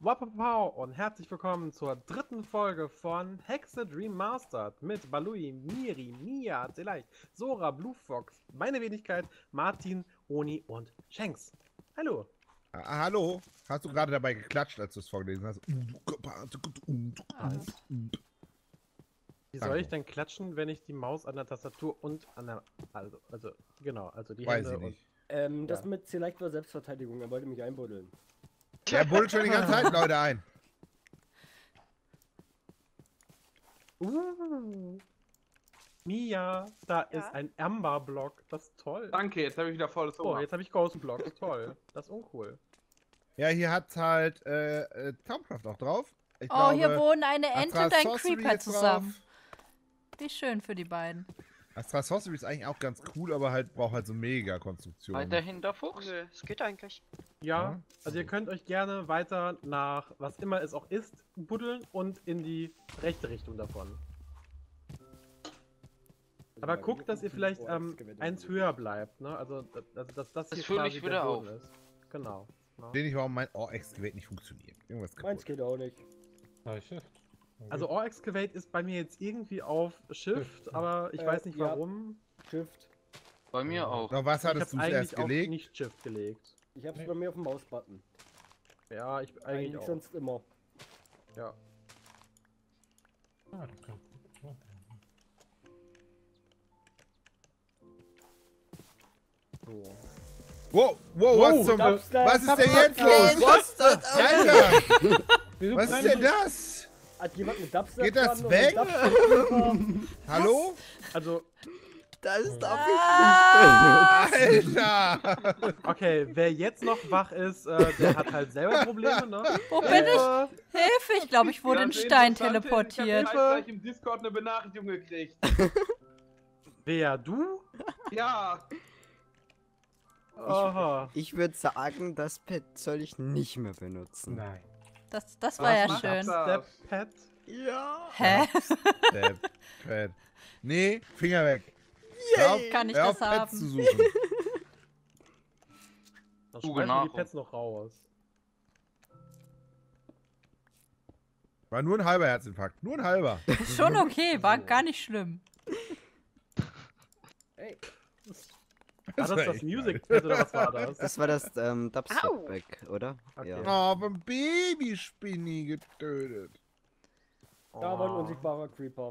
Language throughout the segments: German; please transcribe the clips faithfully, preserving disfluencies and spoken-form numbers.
Wapapau und herzlich willkommen zur dritten Folge von Hexed Remastered mit Balui, Miri, Mia, Zelay, Sora, Blue Fox, meine Wenigkeit, Martin, Oni und Shanks. Hallo. Ah, hallo, hast du gerade dabei geklatscht, als du es vorgelesen hast? Wie soll ich denn klatschen, wenn ich die Maus an der Tastatur und an der... Also, also genau, also die Weiß Hände ich nicht. Ähm, das Ja. mit vielleicht war Selbstverteidigung, er wollte mich einbuddeln. Der buddelt schon die ganze Zeit Leute ein. und... Uh, Mia, da Ja? ist ein Amber-Block, das ist toll. Danke, jetzt habe ich wieder volles Oh, Ohr. jetzt habe ich Ghost-Block, toll. Das ist uncool. Ja, hier hat halt äh, äh, Taumkraft auch drauf. Ich Oh, glaube, hier wohnen eine Ente Astra und ein Sorcery Creeper ist zusammen. drauf. Wie schön für die beiden. Astra Sorcery ist eigentlich auch ganz cool, aber halt braucht halt so mega Konstruktion. Weiterhin der Fuchs? Nö, es geht eigentlich. Ja, Ja. also ihr könnt euch gerne weiter nach, was immer es auch ist, buddeln und in die rechte Richtung davon. Aber guckt, dass ihr vielleicht ähm, eins höher bleibt, ne? Also, dass, dass, dass das Das hier fülle quasi ich der wieder Boden auf. ist. Genau. Ja. Den ich warum mein Oh, Excavate nicht funktioniert. Irgendwas Meins kaputt. geht auch nicht. Ah, Shift. Okay. Also Ore Excavate ist bei mir jetzt irgendwie auf Shift, Shift, ja. aber ich Äh, weiß nicht ja. warum. Shift. Bei mir auch. Na, was Ich hattest hab's du zuerst eigentlich auf gelegt? nicht Shift gelegt. Ich hab's Nee. bei mir auf dem Mausbutton. Ja, ich eigentlich, Eigentlich auch. sonst immer. Ja. Ah, das kann- oh. So. Wow, wow, Wow, was, zum, Dubstep, was ist denn jetzt los? Was? Alter, Wieso was ist kleine- denn das? Hat jemand einen Dubstep Geht das dran und weg? einen Dubstep-Creeper? Hallo? Also, Das ist doch Ah, Alter! okay, wer jetzt noch wach ist, äh, der hat halt selber Probleme, ne? wo bin ich? Hilfe! Hilfe, ich glaube, ich wurde in Ganz Stein interessant, teleportiert. Ich habe gleich im Discord eine Benachrichtigung gekriegt. Wer, du? Ja, Aha. Ich würde sagen, das Pad soll ich nicht mehr benutzen. Nein. Das, das war ja macht schön. Step Pad. Ja. Hä? Step, Pad. Nee, Finger weg. Hör auf, Kann ich hör das auf, Pads haben? zu suchen. Dann Suche schmeißen wir die Nahrung. Pads noch raus. War nur ein halber Herzinfarkt. Nur ein halber. Schon okay, war gar nicht schlimm. Ey, War das war das echt Music Pad oder was war das? Das war das ähm, Au. Dubstep-Back, oder? Okay. Ja. Oh, vom Babyspinni getötet. da war ein Oh. unsichtbarer Creeper.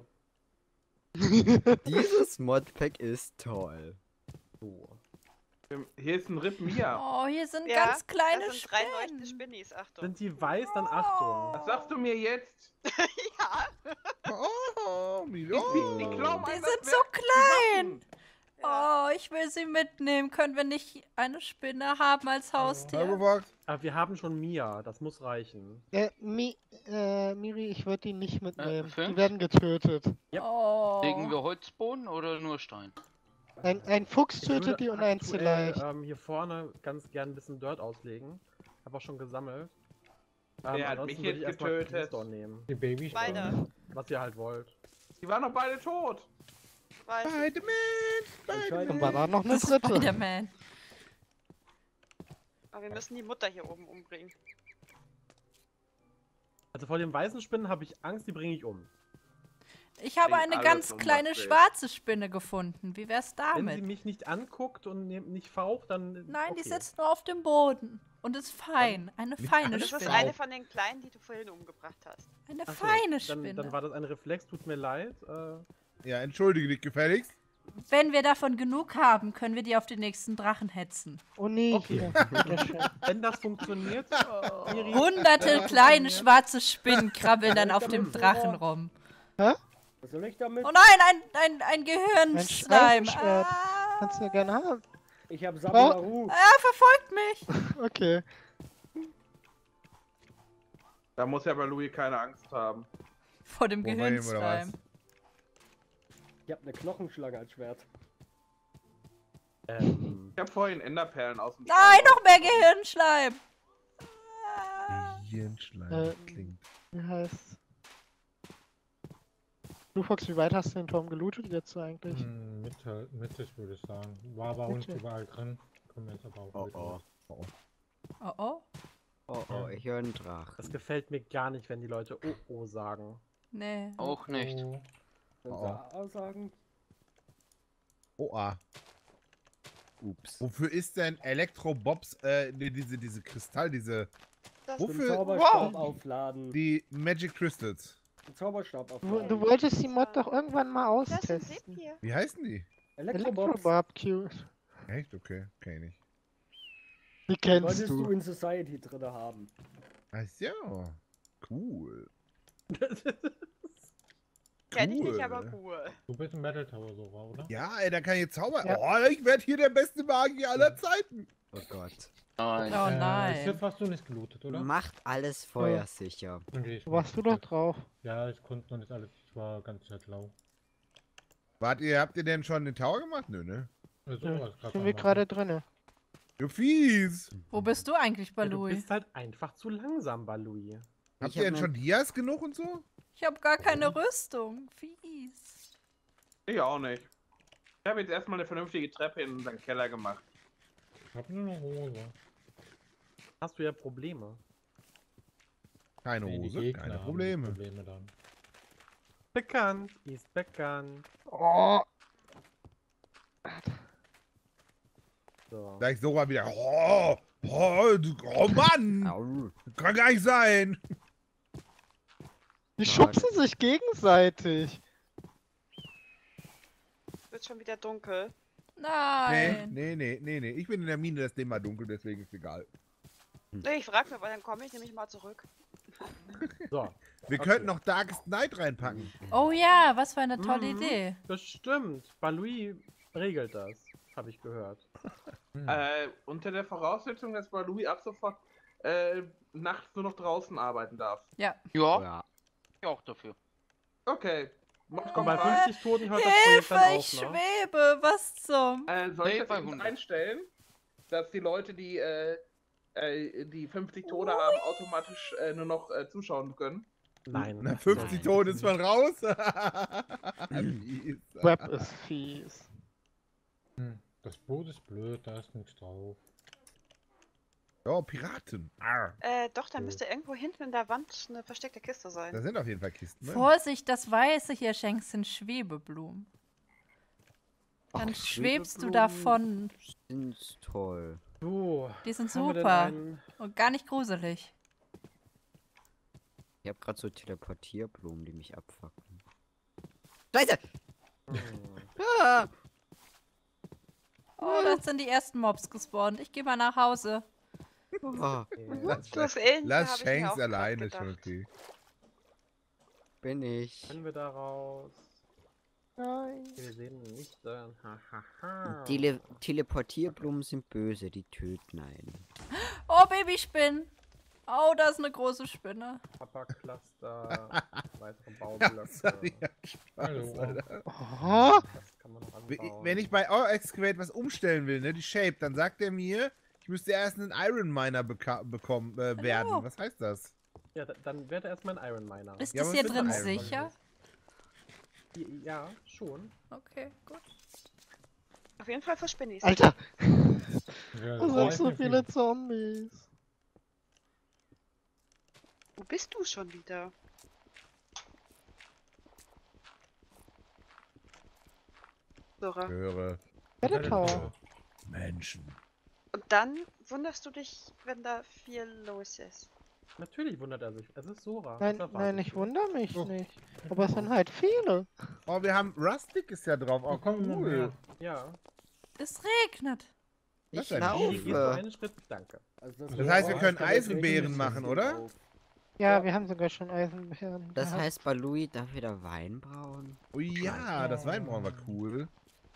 Dieses Modpack ist toll. So. hier ist ein Rip Mia. Oh, hier sind Ja, ganz kleine das sind drei leuchtende Spinnen. Spinnis, Achtung. Sind die weiß, dann Achtung. Was sagst du mir jetzt? Ja, Oh, Die, Milo. die, die klauen Die einfach sind weg, so die klein. Waffen. Oh, ich will sie mitnehmen. Können wir nicht eine Spinne haben als Haustier? Halberbox. Aber wir haben schon Mia, das muss reichen. Äh, Mi äh, Miri, ich würde die nicht mitnehmen. fünf? die werden getötet. Oh. Legen wir Holzboden oder nur Stein? Ein, ein Fuchs Ich würde tötet die und ein aktuell, vielleicht. ähm, hier vorne ganz gern ein bisschen Dirt auslegen. Hab auch schon gesammelt. Ähm, Wer hat ansonsten mich würde ich jetzt erstmal getötet? Keystone nehmen. Die Babys. beide. Was ihr halt wollt. Die waren doch beide tot. Weiß ich. Spider-Man. Anscheinend Und war da noch eine Das ist dritte. Spider-Man. Aber wir müssen die Mutter hier oben umbringen. Also vor den weißen Spinnen habe ich Angst, die bringe ich um. Ich habe Bring eine alles ganz um, kleine was will. schwarze Spinne gefunden. Wie wär's Wenn sie damit? mich nicht anguckt und ne- nicht faucht, dann. Nein, okay. die sitzt nur auf dem Boden und ist fein. Eine feine Das ist Spinne. eine von den kleinen, die du vorhin umgebracht hast. Eine Ach so, feine dann, Spinne. dann war das ein Reflex, tut mir leid. Äh, Ja, entschuldige dich gefälligst. Wenn wir davon genug haben, können wir die auf den nächsten Drachen hetzen. Oh nee, Okay. hier. Bitteschön. wenn das funktioniert, Miri, Hunderte kleine schwarze Spinnen krabbeln dann auf dem Drachen rum. Was soll ich damit? Oh nein, ein, ein, ein Gehirnslime. Schweineschwert. Ah, Kannst du ja gerne haben. Ich hab Sabiaru. er verfolgt mich. Okay. Da muss ja bei Louis keine Angst haben. Vor dem Wo war ihm, oder was? Gehirnslime. Ich hab eine Knochenschlange als Schwert. ähm, Ich habe vorhin Enderperlen aus dem Nein, Stein noch mehr Gehirnschleim. Ah. Hirnschleim Äh, klingt. Wie heißt. Du Fox, wie weit hast du den Turm gelootet jetzt eigentlich? Hm, Mitte, mittig würde ich sagen. War bei uns Mittig. überall drin. Kommen jetzt aber auch Oh wieder. oh. Oh oh. Oh, oh, ich höre einen Drachen. Das gefällt mir gar nicht, wenn die Leute Oh oh sagen. Nee. Auch nicht. Oh. Wenn Oh. sie A sagen, Oh, ah. Ups. Wofür ist denn Elektrobobs, äh, die- diese, diese Kristall, diese, Das zum Wofür- Zauberstab Wow. aufladen. die Magic Crystals? Den Zauberstab Du, aufladen. du wolltest die Mod doch irgendwann mal Das sind austesten. Sepia. Wie heißen die? Elektrobobs. Electro-Barbecue. Echt? Okay, kenn ich nicht. Die Die kennst wolltest du du. in Society drin haben. Ach so. Cool. Kenn ich Cool. nicht, aber cool. Du bist ein Metal Tower Sora, oder? Ja, ey, da kann ich jetzt zaubern. Ja. Oh, ich werde hier der beste Magier aller Zeiten. Oh Gott. Nein. Oh Äh, nein. Schiff hast du nicht gelootet, oder? Macht alles feuersicher. Okay, ich Warst du mach- doch drauf. Ja, ich konnte noch nicht alles. Ich war ganz Zeit lau. Wart ihr, habt ihr denn schon den Tower gemacht? Nö, ne? Ja, so Ja, was grad sind am wir machen. gerade drinne. Du fies. Wo bist du eigentlich, Ja, du Balui? bist halt einfach zu langsam, Balui. Habt Ich ihr hab denn ne- schon Dias genug und so? Ich habe gar keine Rüstung. Fies. Ich auch nicht. Ich habe jetzt erstmal eine vernünftige Treppe in unseren Keller gemacht. Ich hab nur eine Hose. Hast du ja Probleme. Keine Nee, die Hose, Gegner keine haben die Probleme. Probleme dann. Bekannt, ist bekannt. Oh, So. Gleich Sora wieder. Oh, oh, du- oh Mann! Au. Kann gar nicht sein! die schubsen sich gegenseitig. Wird schon wieder dunkel. Nee, Nein. nee, nee, nee, nee. Ich bin in der Mine, das ist immer dunkel, deswegen ist egal. Nee, ich frag mich, aber dann komme ich nämlich mal zurück. So, Wir Okay. könnten noch Darkest Night reinpacken. Oh ja, was für eine tolle Mhm. Idee. das stimmt. Balui regelt das, habe ich gehört. Hm. Äh, unter der Voraussetzung, dass Balui ab sofort äh, nachts nur noch draußen arbeiten darf. Ja. Ja, Ja. ich auch dafür. Okay. Macht Und komm bei rein. fünfzig Toten hört das Projekt Hilfe, dann ich auf, ne? schwebe. Was zum? Äh, soll ich Nee, das bei übrigens hundert. einstellen, dass die Leute, die äh, äh, die fünfzig Tode haben, automatisch äh, nur noch äh, zuschauen können? Nein. Na, fünfzig Nein. Tote ist man raus. Mies. Web ist fies. Hm. Das Boot ist blöd, da ist nichts drauf. Oh, Piraten. Arr. Äh, doch, da müsste irgendwo hinten in der Wand eine versteckte Kiste Da sein. sind auf jeden Fall Kisten. Ne? Vorsicht, das Weiße hier schenkst sind Schwebeblumen. Dann Ach, schwebst du Schwebeblumen davon. Sind toll. So, Die sind haben wir denn super. einen- Und gar nicht gruselig. Ich habe gerade so Teleportierblumen, die mich abfacken. Scheiße! Hm. Ah! Oh, das sind die ersten Mobs gespawnt. Ich gehe mal nach Hause. Oh, Lass, Das ähnliche lass habe ich mir Shanks auch grad alleine, schon gedacht. okay. bin ich. Können wir daraus? Nein. Wir sehen nicht. Äh, ha, ha, ha. Tele Teleportierblumen sind böse, die töten einen. Oh, Babyspinnen. Oh, da ist eine große Spinne. Papa Cluster, weitere Baublöcke. Sorry, ja, Spaß, Hallo. Alter. Oh, Das kann man noch Wenn- anbauen. Wenn ich bei Our Excavate was umstellen will, ne, die Shape, dann sagt er mir, ich müsste erst einen Iron Miner beka- bekommen, äh, werden. Hallo. Was heißt das? Ja, da- dann wird er erstmal ein Iron Miner. Ist Ja, das aber hier es drin sind Iron sicher? Ja, schon. Okay, gut. Auf jeden Fall für Spinnis. Alter, Ja, da das sind weiß so nicht, viele Zombies. Wo bist du schon wieder? Sora. Höre Battle Tower. Menschen. Und dann wunderst du dich, wenn da viel los ist. Natürlich wundert er sich. Es ist Sora. Nein, Was nein, erwartest ich du? wundere mich Oh. nicht. Aber es sind halt viele. Oh, wir haben Rustic ist ja drauf. Oh, Oh, komm, noch cool. mehr. Ja. Es regnet. Was Ich denn? Hier gehst du laufe. einen Schritt. Danke. Also Das heißt, wir Rohr können ist dann Eisenbeeren regelmäßig machen, oder? drauf. Ja, Ja. wir haben sogar schon Eisenbeeren. Das gehabt. heißt, Balui darf wieder Wein brauen. Oh ja, das Weinbrauen war cool.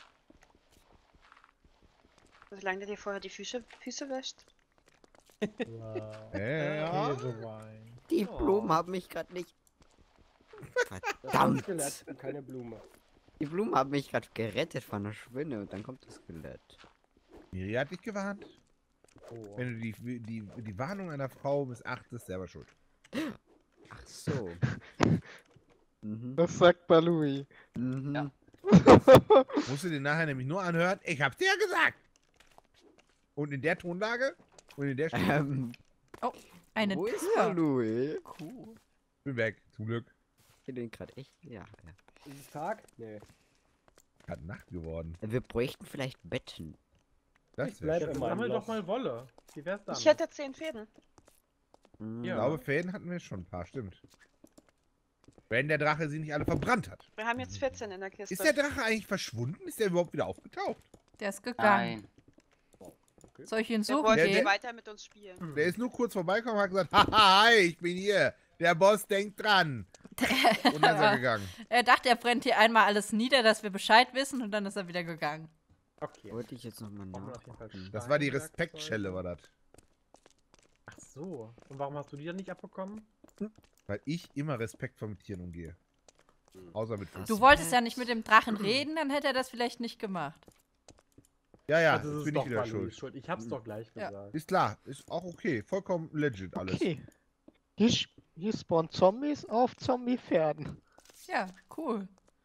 Solange der dir vorher die Füße, Füße wäscht. Wow. Ja, ja. Käsewein. Die Oh. Blumen haben mich gerade nicht. Das ist ein Verdammt! Skelett und keine Blume. Die Blumen haben mich gerade gerettet von der Spinne und dann kommt das Skelett. Miri hat dich gewarnt. Oh. Wenn du die, die, die Warnung einer Frau missachtest, selber schuld. Ach so. mhm. Das sagt Balui. Mhm. Ja. Musst du dir nachher nämlich nur anhören, ich hab's dir ja gesagt. Und in der Tonlage und in der Stimme. Ähm, Eine Wo ist Tür. Balui? Cool. Bin weg, zum Glück. Ich bin den gerade echt. Ja, ja. Ist es Tag? Nee. Hat Nacht geworden. Wir bräuchten vielleicht Betten. Das Ich bleib wäre in schön. meinem Sammel Loch. doch mal Wolle. Wie wär's damit? Ich hätte zehn Fäden. Hm. Ich Ja. glaube, Fäden hatten wir schon ein paar, stimmt. Wenn der Drache sie nicht alle verbrannt hat. Wir haben jetzt vierzehn in der Kiste. Ist der Drache eigentlich verschwunden? Ist der überhaupt wieder aufgetaucht? Der ist gegangen. Nein. Soll ich ihn Der suchen wollte Der- gehen? weiter mit uns spielen. Der ist nur kurz vorbeigekommen und hat gesagt, haha, hi, ich bin hier. Der Boss denkt dran. Und dann ist er gegangen. Er dachte, er brennt hier einmal alles nieder, dass wir Bescheid wissen und dann ist er wieder gegangen. Okay. Wollte ich jetzt nochmal Brauchen wir auf jeden Fall nachgucken. Das war die Steinwerkzeuge. Respektschelle, war das. Ach so. Und warum hast du die dann nicht abbekommen? Weil ich immer Respekt vor mit Tieren umgehe. Außer mit Fuchs. Du wolltest ja nicht mit dem Drachen reden, dann hätte er das vielleicht nicht gemacht. Ja, ja, also, jetzt es bin ist ich doch wieder Baluis schuld. schuld. Ich hab's doch gleich Ja. gesagt. Ist klar, ist auch okay. Vollkommen legit alles. Okay. Hier, sch- hier spawnen Zombies auf Zombie-Pferden. Ja, cool.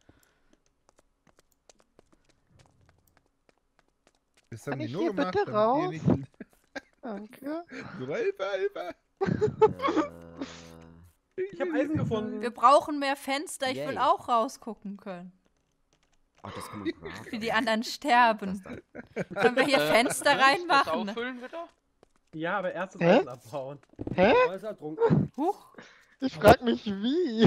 Das haben Kann die ich nur hier gemacht, bitte damit raus? ihr nicht... Danke. So, Hilfe, Hilfe! Äh, Ich habe Eisen gefunden. Wir brauchen mehr Fenster, ich will Yay. auch rausgucken können. oh, das kann man craften. Wie die anderen sterben. Das Können wir hier Fenster Das reinmachen? auffüllen wieder? Ja, aber erst das Hä? Eisen abbauen. Hä? Da ist er trunken. Huch. Ich frag mich wie.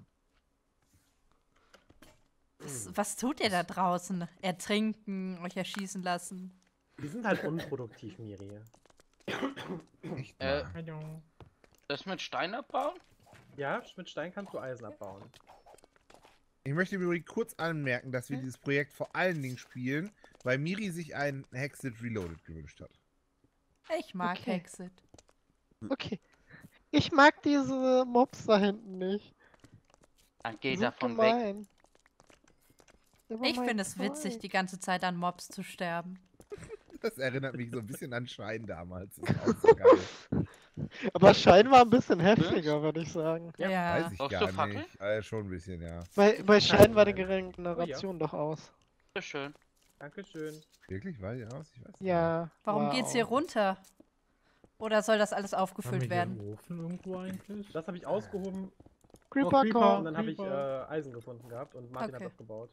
Was, was tut ihr da draußen? Ertrinken, euch erschießen lassen. Die sind halt unproduktiv, Miri. Echt Äh, mal. Hallo. Das mit Stein abbauen? Ja, mit Stein kannst du Eisen abbauen. Ich möchte übrigens kurz anmerken, dass wir dieses Projekt vor allen Dingen spielen, weil Miri sich ein Hexed Reloaded gewünscht hat. Ich mag Okay. Hexit. Okay. Ich mag diese Mobs da hinten nicht. Dann geh Sind davon weg. gemein. Der war Ich mein finde es witzig, Freund. die ganze Zeit an Mobs zu sterben. Das erinnert mich so ein bisschen an Schein damals. Das ist auch so geil. Aber Schein war ein bisschen heftiger, würde ich sagen. Ja, Ja. Weiß ich Brauchst du gar Fackeln? nicht. Äh, schon ein bisschen, ja. Bei, bei Schein war die Nein. Regeneration doch aus. Schön. Dankeschön. Wirklich? War die aus? Ich weiß nicht. Ja. Warum war geht's hier aus. runter? Oder soll das alles Haben wir aufgefüllt hier werden? einen Ofen irgendwo eigentlich? Das habe ich ausgehoben Creeper, Oh, Creeper. kommt. und dann habe ich Creeper. äh, Eisen gefunden gehabt und Martin Okay. hat das gebaut.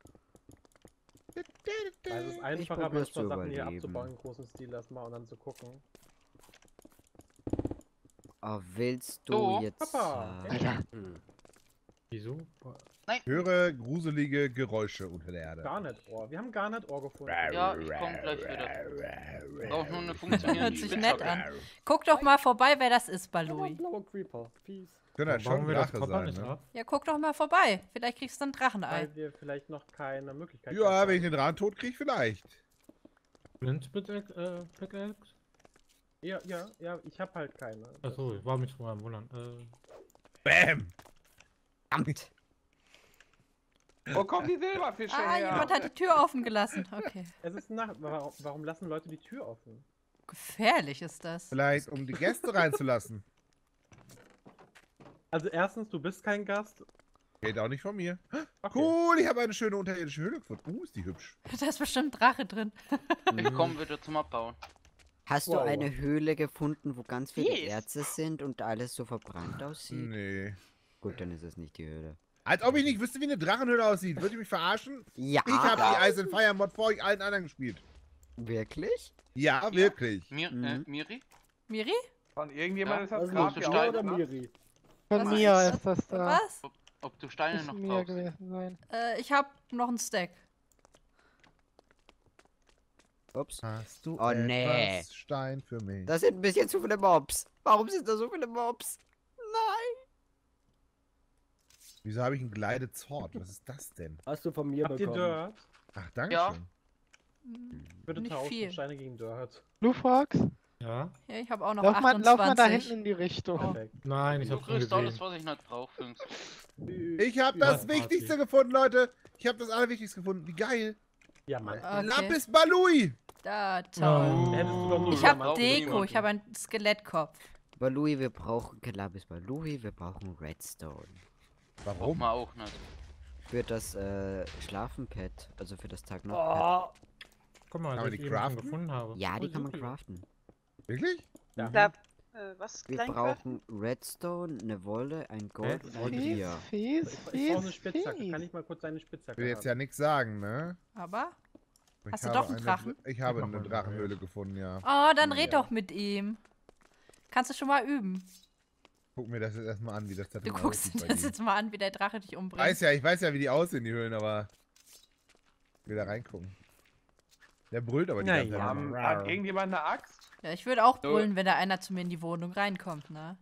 Weil es ist einfacher, probier's manchmal zu Sachen hier überleben. abzubauen im großen Stil erstmal und dann zu gucken. Oh, willst du So, jetzt. Papa. Äh, Alter. Wieso? Ich höre gruselige Geräusche unter der Erde. Garnet-Ohr. Wir haben Garnet-Ohr gefunden. Ja, ich komm gleich wieder. Brauch nur eine funktionierende Hört sich nett Spitzhacke. an. Guck doch mal vorbei, wer das ist, Da war ein Balui. blauer Creeper. Peace. Könnte halt Warum schon wir das Drache Papa sein, nicht ne? ab? Ja, guck doch mal vorbei. Vielleicht kriegst du ein Drachenei. Weil wir vielleicht noch keine Möglichkeit Ja, haben. wenn ich den Drachen tot kriege, vielleicht. Flint Pickaxe? Äh, Pickaxe? Ja, ja, ja, ich habe halt keine. Achso, ich war mich vorher am Wundern. Äh, Bäm! Verdammt! Wo kommen die Silberfische Ah, her? jemand hat die Tür offen gelassen. Okay. Es ist Nacht. Warum, warum lassen Leute die Tür offen? Gefährlich ist das. Vielleicht, um die Gäste reinzulassen. Also erstens, du bist kein Gast. Geht auch nicht von mir. Okay. Cool, ich habe eine schöne unterirdische Höhle gefunden. Uh, ist die hübsch. Da ist bestimmt Drache drin. Ich komm wieder zum Abbauen. Hast Wow. du eine Höhle gefunden, wo ganz viele Yes. Erze sind und alles so verbrannt aussieht? Nee. Gut, dann ist es nicht die Höhle. Als ob ich nicht wüsste, wie eine Drachenhöhle aussieht. Würdet ihr mich verarschen? Ja, Ich habe die Ice and Fire Mod vor euch allen anderen gespielt. wirklich? Ja, wirklich. Mir, Mhm. äh, Miri? Miri? Von irgendjemandem ist das Also Grab nicht hier Stein, oder aufgemacht. Miri? Von Was mir ist ist das da. Was? Ob, ob du Steine Muss noch mir brauchst? gewesen sein. Äh, ich hab noch einen Stack. Hast Ups. du Oh, etwas nee. Stein für mich? Das sind ein bisschen zu viele Mobs. Warum sind da so viele Mobs? Nein. Wieso habe ich ein Glided Sword? Was ist das denn? Hast du von mir Habt ihr bekommen. Dirt? Ach, danke Ja. schön. Bitte Nicht tauschen viel. Steine gegen Dirt. Blue Fox, ja? Ja, ich habe auch noch lauf mal, achtundzwanzig. lauf mal da hinten in die Richtung. Perfekt. Nein, ich Du hab's schon kriegst alles, gesehen. was ich nicht brauche, Jungs. Ich habe das Ja, Wichtigste Party. gefunden, Leute. Ich habe das Allerwichtigste gefunden. Wie geil. Ja, Mann. Okay. Lapis Balui. Da, toll. Nein. Hättest du doch nur Ich wieder hab mal- Deko, ich habe einen Skelettkopf. Balui, wir brauchen Kelabis Balui, wir brauchen Redstone. Braucht Warum? man auch nicht. Für das äh, Schlafenpad, also für das Tag noch. Oh, Guck mal, Kann was man ich die eben schon craften? gefunden habe. Ja, die Oh, kann man super. craften. Wirklich? Ja. Da, Äh, was? Wir Kleinkraften? brauchen Redstone, eine Wolle, ein Gold und ein Fies, Tier. fies, Ich, ich brauche fies, eine Spitzhacke. fies. Kann ich mal kurz deine Spitzhacke Ich will jetzt haben? ja nichts sagen, ne? Aber? Ich Hast du habe doch einen eine Drachen? Dr- Ich habe Ich mach eine mal eine Drachenhöhle gefunden, ja. Oh, dann red Ja. doch mit ihm. Kannst du schon mal üben. Guck mir das jetzt erstmal an, wie das da Du drin guckst aussieht dir bei das dir. jetzt mal an, wie der Drache dich umbringt. Weiß ja, ich weiß ja, wie die aussehen, die Höhlen, aber ich will da reingucken. Der brüllt aber die Na ganze ja. Zeit. Haben, hat irgendjemand eine Axt? Ja, ich würde auch So. brüllen, wenn da einer zu mir in die Wohnung reinkommt, ne?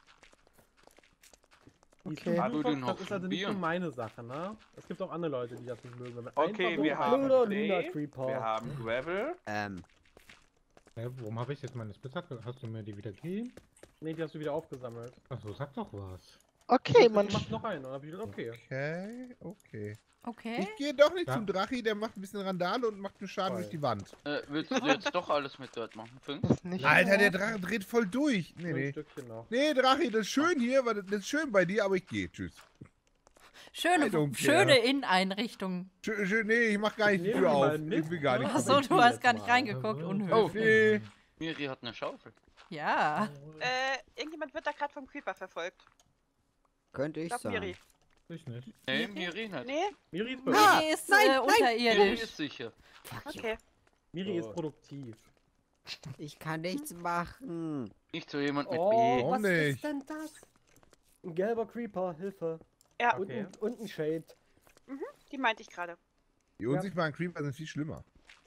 Die Okay. Blue Also, Fox, den das ist also nicht nur probieren. meine Sache, ne? Es gibt auch andere Leute, die das nicht mögen. Wenn man Okay, einfach wir so- haben Luna, Clay, Luna Creeper. wir haben Gravel. Ähm, Hä, warum habe ich jetzt meine Spitzhacke? Hast du mir die wieder gegeben? Nee, die hast du wieder aufgesammelt. Achso, sag doch was. Okay, Du man. machst noch einen. Und dann hab ich gesagt, okay. Okay, okay. Okay. Ich gehe doch nicht Ja. zum Drachi, der macht ein bisschen Randale und macht einen Schaden Toll. durch die Wand. Äh, willst du jetzt doch alles mit Dirt machen? Fünf? Das nicht Alter, der wahr. Drache dreht voll durch. Nee, Fünf nee. Stückchen noch. Nee, Drachi, das ist schön hier, weil das ist schön bei dir, aber ich gehe. Tschüss. Schöne, I don't schöne care. Inneneinrichtung. Schön, schön, nee, ich mach gar nicht die Nehmen Tür wir auf. mal mit, Ich will gar ne? nicht. Achso, aber ich du will hast jetzt gar nicht mal. reingeguckt, Oh, unhöflich. Nee. Miri hat eine Schaufel. Ja. Äh, irgendjemand wird da gerade vom Creeper verfolgt. könnte Ich ich glaub, sein. Miri. Ich nicht. Nee, Miri nicht. Nee? Miri ist, böse. Ah, Miri ist nein, äh, nein. Miri unterirdisch. ist sicher. Fuck you. Okay. Miri So. ist produktiv. Ich kann nichts machen. Nicht so jemand mit Oh, B. Warum was nicht? ist denn das? Ein gelber Creeper, Hilfe. Ja, Und, Okay. ein, und ein Shade. die meinte ich gerade. Die unsichtbaren Creeper sind viel schlimmer.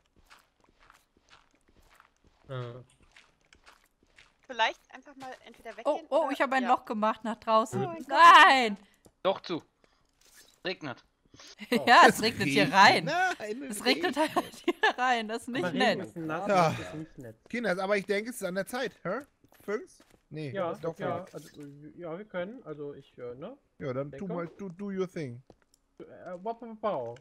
Äh, Vielleicht einfach mal entweder Oh, weggehen. oh, oder- ich habe ein ja. Loch gemacht nach draußen. Oh mein Gott. Nein! Doch zu. Regnet. Ja, es regnet hier rein. Nein, Es regnet halt hier rein. Das ist nicht Aber nett. Regen ist nass, Ja. das ist nicht nett. Kinders, aber ich denke, es ist an der Zeit, hä? Fünf? Nee, Ja, doch ja, fünf. also, äh, ja, wir können. Also ich, äh, ne? Ja, dann tu Denke. mal, do, do your thing. Äh, wap, wap, wap.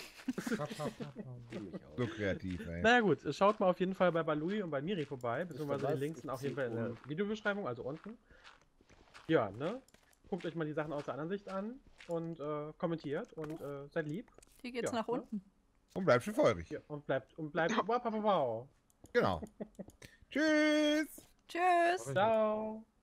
So kreativ, ey. Naja gut, schaut mal auf jeden Fall bei Balui und bei Miri vorbei, Ist beziehungsweise da die was? Links sind Ich auf jeden zieh Fall in der um. Videobeschreibung, also unten. Ja, ne? Guckt euch mal die Sachen aus der anderen Sicht an und äh, kommentiert und äh, seid lieb. Hier geht's Ja, nach ne? unten. Und bleib schön feurig. Ja, und bleibt und bleibt. Wow, wow, wow. Genau. Tschüss! Tschüss. Ciao.